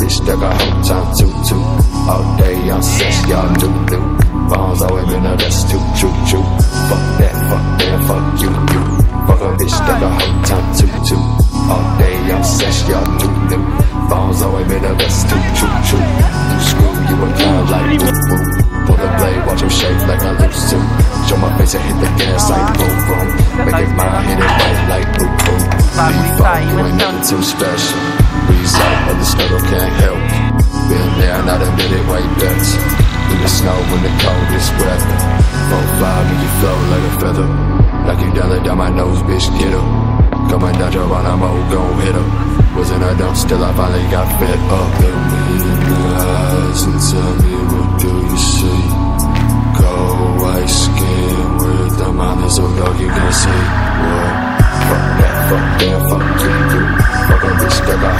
bitch that got whole time too. All day on sex, y'all new. Bones always been a that's too true. Fuck that, fuck you. Fuck a bitch that got whole time too. All day on sex, y'all new. Bones always been a that's too true. You screw, you a clown like woo. Pull the blade, watch him shake like I lose to. Show my face and hit the gas like boom boom. Make it mine, hit it right like boom boom. Default, you ain't nothing too special. Result of the struggle can't help. Been there, not admit it, way bets. In the snow when the coldest weather. 4-5 make you flow like a feather. Like you down my nose, bitch, get up. Coming down your run, I'm old, gon' hit up. Wasn't I dumb, still I finally got fed up. Look me in the eyes and tell me what do you see? Cold white skin with the mind so dark you can see. What? Fuck that, fuck you. Fuck a bitch that got